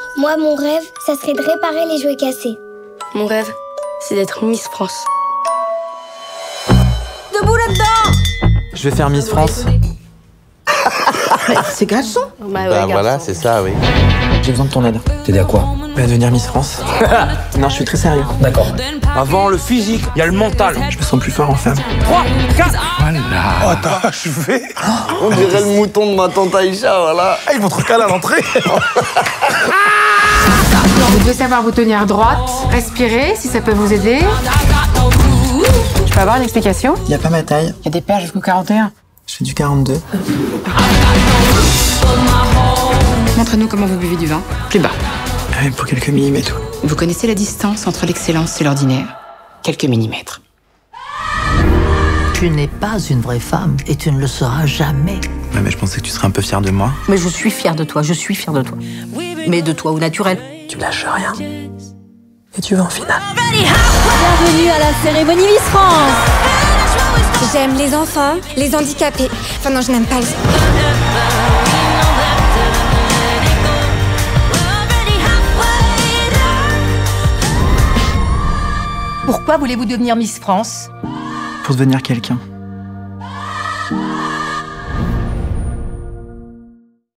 Moi, mon rêve, ça serait de réparer les jouets cassés. Mon rêve, c'est d'être Miss France. Debout là-dedans! Je vais faire Miss France. C'est garçon. Bah voilà, c'est ça, oui. J'ai besoin de ton aide. T'aider à quoi? Bah, devenir Miss France. Non, je suis très sérieux. D'accord. Avant le physique, il y a le mental. Je me sens plus fort en femme. 3, 4. Voilà. Oh, t'as achevé. On dirait le mouton de ma tante Aïcha, voilà. Ah, ils vont trop caler à l'entrée. Vous devez savoir vous tenir droite, respirer si ça peut vous aider. Je peux avoir une explication? Y a pas ma taille. Il y a des paires jusqu'au 41. Je fais du 42. Montrez-nous comment vous buvez du vin. Plus bas. Pour quelques millimètres. Vous connaissez la distance entre l'excellence et l'ordinaire? Quelques millimètres. Tu n'es pas une vraie femme et tu ne le seras jamais. Ouais, mais je pensais que tu serais un peu fière de moi. Mais je suis fière de toi, je suis fière de toi. Mais de toi au naturel. Tu lâches rien. Et tu vas en finale. Bienvenue à la cérémonie Miss France. J'aime les enfants, les handicapés. Enfin non, je n'aime pas les... Pourquoi voulez-vous devenir Miss France? Pour devenir quelqu'un.